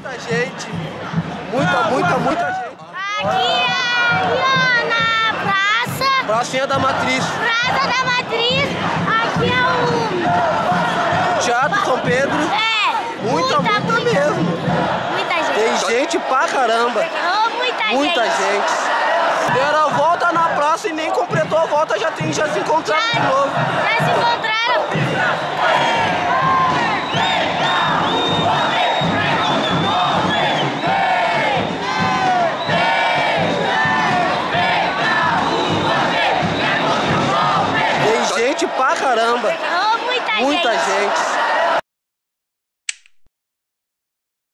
Muita gente. Muita gente. Aqui é na praça. Pracinha da Matriz. Praça da Matriz. Aqui é o Teatro São Pedro. É. Muita mesmo. Muita gente. Tem gente pra caramba. Oh, muita gente. Deram a volta na praça e nem completou a volta, já se encontraram de novo. Já se encontraram. Tem gente pra caramba. Oh, muita gente.